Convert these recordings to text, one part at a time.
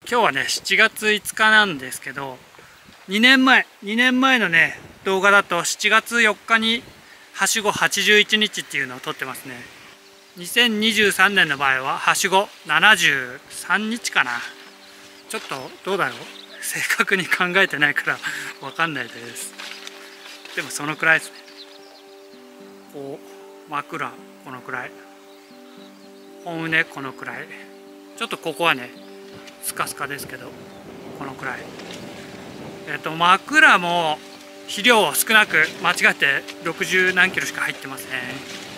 今日はね7月5日なんですけど、2年前のね動画だと7月4日にはしご81日っていうのを撮ってますね。2023年の場合ははしご73日かな。ちょっとどうだろう、正確に考えてないから分かんないです。でもそのくらいですね。こう枕このくらい、本畝このくらい、ちょっとここはねスカスカですけどこのくらい。枕も肥料を少なく間違って60何キロしか入ってますね。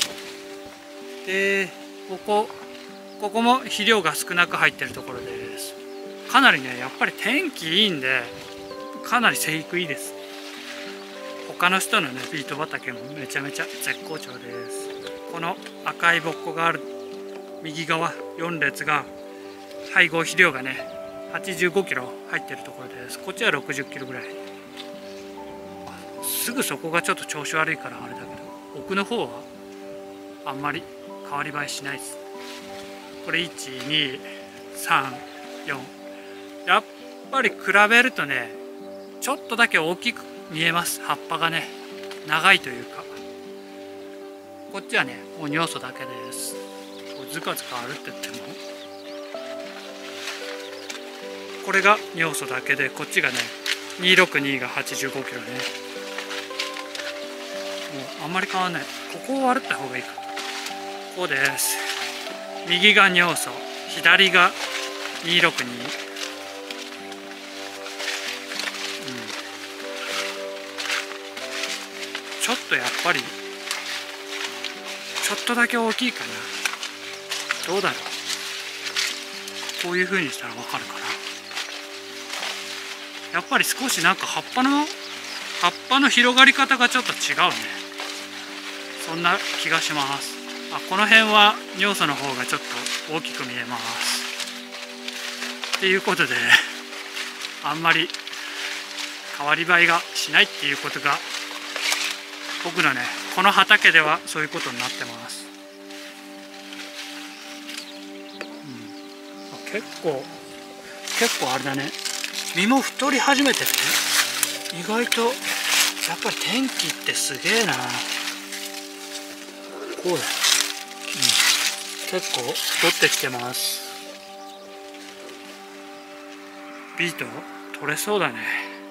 でここも肥料が少なく入ってるところです。かなりねやっぱり天気いいんでかなり生育いいです。他の人のねビート畑もめちゃめちゃ絶好調です。この赤いぼっこがある右側4列が配合肥料がね85キロ入ってるところです。こっちは60キロぐらい。すぐそこがちょっと調子悪いからあれだけど、奥の方はあんまり変わり映えしないです。これ12344、やっぱり比べるとねちょっとだけ大きく見えます。葉っぱがね長いというか。こっちはねもう尿素だけです。ずかずかあるって言ってもこれが尿素だけで、こっちがね262が85キロね。もうあんまり変わんない。ここを割った方がいいか。こうです。右が尿素、左が262。ちょっとやっぱりちょっとだけ大きいかな。どうだろう、こういう風にしたらわかるかな。やっぱり少しなんか葉っぱの広がり方がちょっと違うね。そんな気がします。この辺は尿素の方がちょっと大きく見えます。っていうことであんまり変わり映えがしないっていうことが僕のねこの畑ではそういうことになってます。結構あれだね、実も太り始めてるね。意外とやっぱり天気ってすげえな。こうだよ、結構太ってきてます。ビート取れそうだね。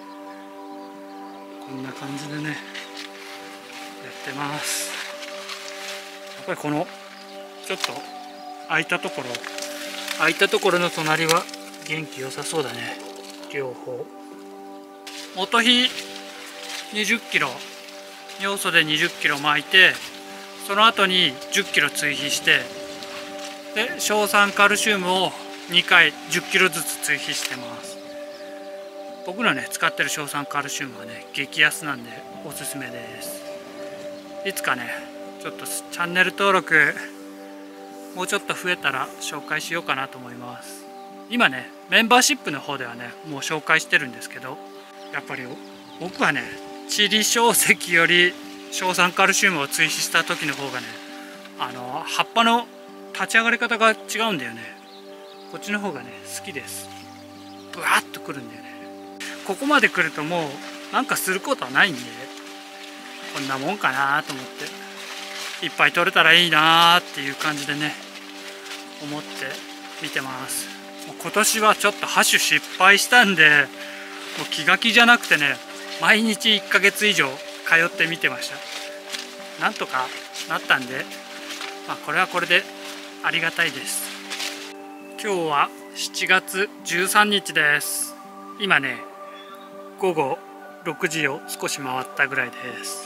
こんな感じでねやってます。やっぱりこのちょっと空いたところの隣は元気良さそうだね。両方元肥20キロ、尿素で20キロ巻いて、その後に10キロ追肥して、で硝酸カルシウムを2回10キロずつ追肥してます。僕のね使ってる硝酸カルシウムはね激安なんでおすすめです。いつかねちょっとチャンネル登録もうちょっと増えたら紹介しようかなと思います。今ねメンバーシップの方ではねもう紹介してるんですけど、やっぱり僕はねチリ硝石より硝酸カルシウムを追肥した時の方がね葉っぱの立ち上がり方が違うんだよね。こっちの方がね好きです。ブワーッとくるんだよね。ここまで来るともうなんかすることはないんでこんなもんかなと思って、いっぱい取れたらいいなーっていう感じでね思って見てます。今年はちょっとハッシュ失敗したんでもう気が気じゃなくてね毎日1ヶ月以上通って見てました。なんとかなったんで、これはこれでありがたいです。今日は7月13日です。今ね午後6時を少し回ったぐらいです。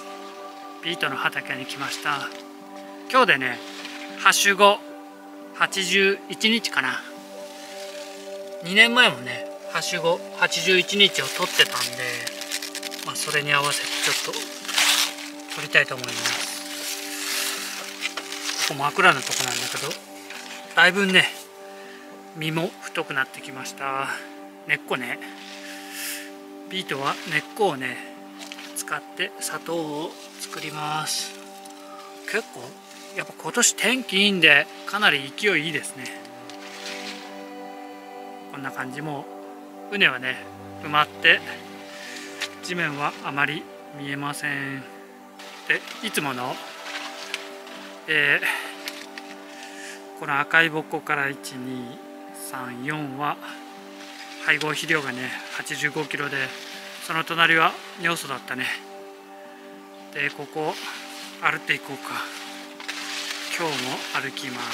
ビートの畑に来ました。今日でねはしご81日かな。2年前もねはしご81日を取ってたんで、それに合わせてちょっと取りたいと思います。ここ枕のとこなんだけどだいぶね実も太くなってきました。根っこね、ビートは根っこをね使って砂糖を作ります。結構やっぱ今年天気いいんでかなり勢いいいですね。 こんな感じ。もう畝はね埋まって地面はあまり見えません。でいつもの、この赤いぼっこから1234は配合肥料がね85キロで、その隣は尿素だったね。でここ歩っていこうか。今日も歩きます、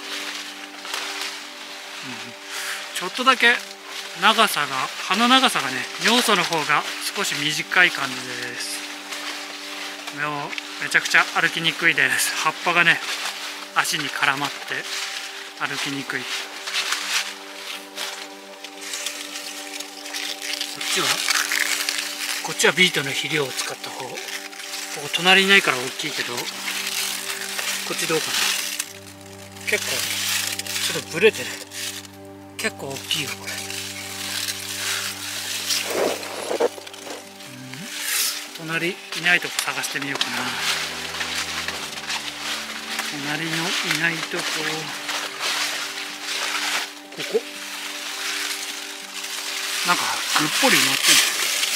ちょっとだけ長さが、葉の長さがね尿素の方が少し短い感じです。もうめちゃくちゃ歩きにくいです。葉っぱがね足に絡まって歩きにくい。こっちはビートの肥料を使った方。ここ隣いないから大きいけど、こっちどうかな。結構ちょっとブレてる。結構大きいよこれ。隣いないとこ探してみようかな。隣のいないとこ、ここなんかぐっぽり埋まってる。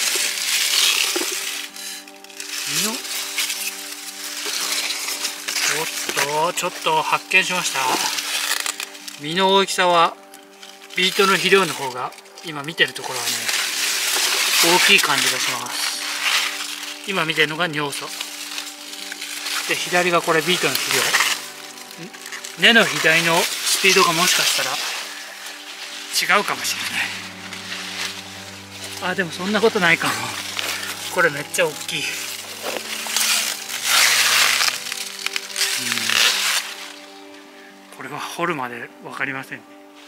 ちょっと発見しました。実の大きさはビートの肥料の方が今見てるところはね大きい感じがします。今見てるのが尿素で、左がこれビートの肥料。根の肥大のスピードがもしかしたら違うかもしれない。あ、でもそんなことないかも。これめっちゃ大きい。これは掘るまで分かりませんね。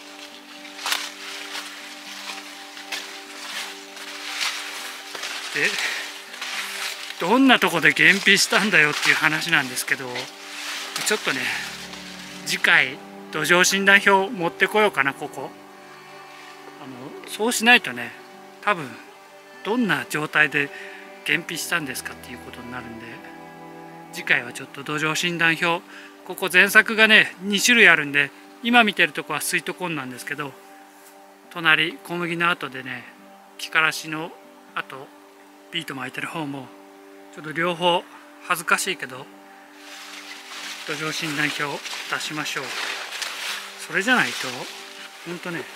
でどんなとこで減肥したんだよっていう話なんですけど、ちょっとね次回土壌診断表持ってこようかな。ここそうしないとね多分どんな状態で減肥したんですかっていうことになるんで、次回はちょっと土壌診断表、ここ前作がね2種類あるんで、今見てるとこはスイートコーンなんですけど、隣小麦の後でね木からしの後ビート巻いてる方もちょっと両方恥ずかしいけど土壌診断表出しましょう。それじゃないとほんとね、なんか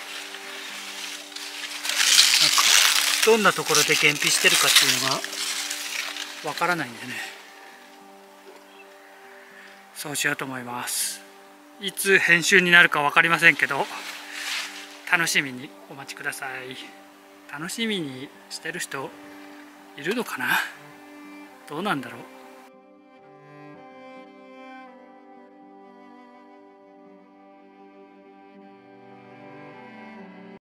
どんなところで減肥してるかっていうのがわからないんでね、そうしようと思います。いつ編集になるか分かりませんけど、楽しみにお待ちください。楽しみにしてる人いるのかな。どうなんだろう。